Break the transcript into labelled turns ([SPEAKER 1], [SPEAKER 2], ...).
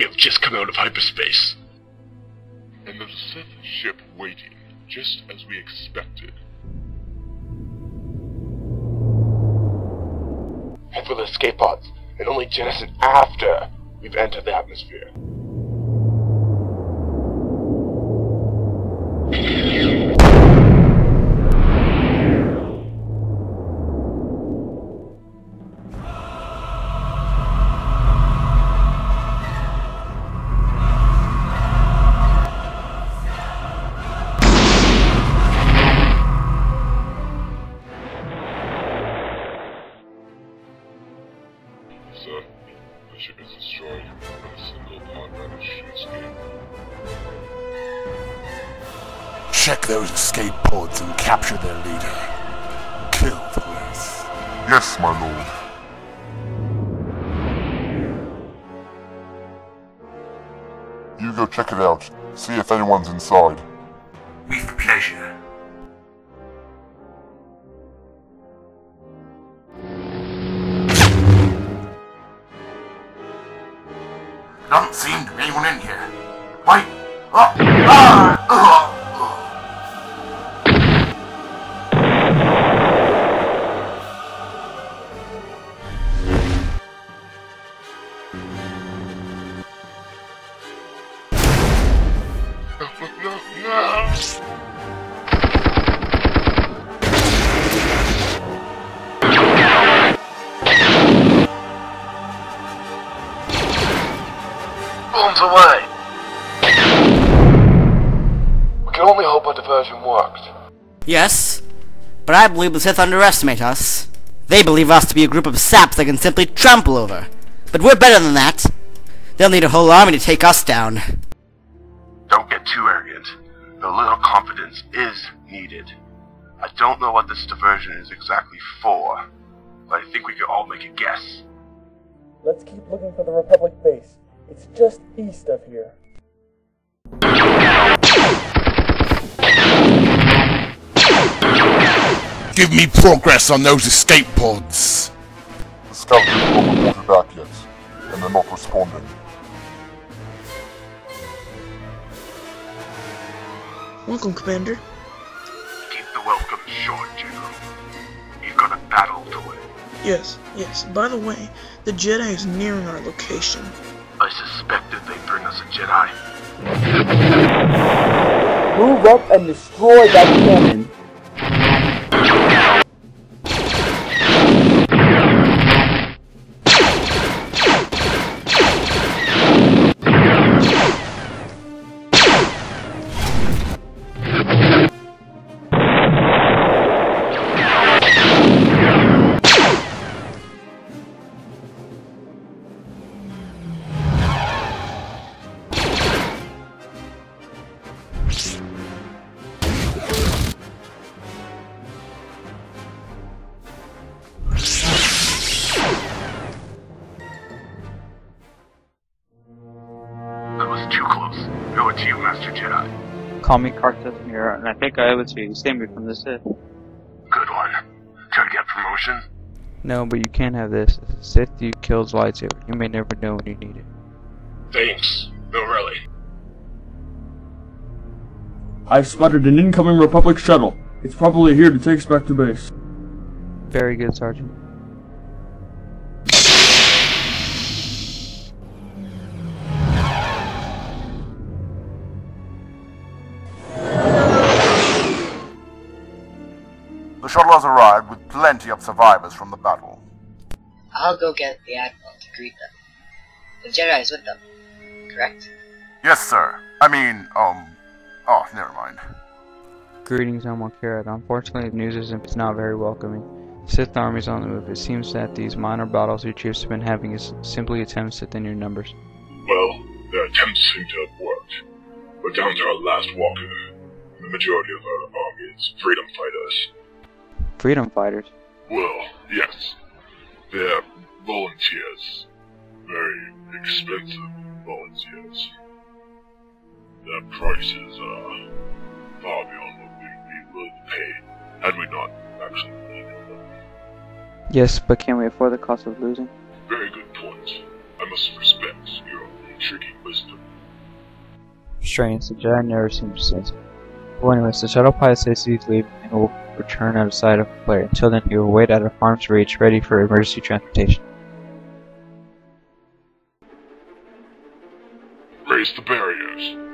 [SPEAKER 1] We have just come out of hyperspace.
[SPEAKER 2] And there's a Sith ship waiting, just as we expected.
[SPEAKER 1] Head for the escape pods, and only jettison after we've entered the atmosphere.
[SPEAKER 2] Sir, the ship is destroyed, but a single pod managed to escape.
[SPEAKER 3] Check those escape pods and capture their leader. Kill the rest.
[SPEAKER 2] Yes, my lord. You go check it out. See if anyone's inside.
[SPEAKER 3] With pleasure. Doesn't seem to be anyone in here. Wait!
[SPEAKER 1] Bombs away! We can only hope our diversion worked.
[SPEAKER 4] Yes, but I believe the Sith underestimate us. They believe us to be a group of saps they can simply trample over. But we're better than that. They'll need a whole army to take us down.
[SPEAKER 1] Don't get too arrogant. A little confidence is needed. I don't know what this diversion is exactly for, but I think we could all make a guess.
[SPEAKER 5] Let's keep looking for the Republic base. It's just east of here.
[SPEAKER 3] Give me progress on those escape pods.
[SPEAKER 2] The scout is not reported back yet, and they're not responding.
[SPEAKER 6] Welcome, Commander.
[SPEAKER 1] Keep the welcome short, General. You've got a battle to win.
[SPEAKER 6] Yes. By the way, the Jedi is nearing our location.
[SPEAKER 1] I suspected they'd bring us a Jedi.
[SPEAKER 5] Move up and destroy that cannon.
[SPEAKER 1] That was too close. Over to you, Master Jedi.
[SPEAKER 7] Call me Carthus Mira, and I think I owe it to you. Save me from the Sith.
[SPEAKER 1] Good one. Try to get promotion?
[SPEAKER 7] No, but you can't have this. As a Sith, you kills lightsaber. You may never know when you need it.
[SPEAKER 1] Thanks. No, really.
[SPEAKER 5] I've spotted an incoming Republic shuttle. It's probably here to take us back to base.
[SPEAKER 7] Very good, Sergeant.
[SPEAKER 3] The shuttle has arrived with plenty of survivors from the battle.
[SPEAKER 8] I'll go get the Admiral to greet them. The Jedi is with them, correct?
[SPEAKER 3] Yes, sir. Oh, never mind.
[SPEAKER 7] Greetings, I'm Karat. Unfortunately, the news is not very welcoming. The Sith army's on the move. It seems that these minor battles your chiefs have been having is simply attempts to thin your numbers.
[SPEAKER 2] Well, their attempts seem to have worked. We're down to our last walker. The majority of our army is freedom fighters.
[SPEAKER 7] Freedom fighters?
[SPEAKER 2] Well, yes. They're volunteers. Very expensive volunteers. Their prices are far beyond what we'd be willing to pay, had we not actually needed them.
[SPEAKER 7] Yes, but can we afford the cost of losing?
[SPEAKER 2] Very good point. I must respect your own drinking wisdom.
[SPEAKER 7] Strange, the Jedi never seemed to say so. Well, anyways, the shuttle pilot says he's leaving and will return out of sight of the player. Until then, he will wait out of harm's reach, ready for emergency transportation.
[SPEAKER 2] Raise the barriers.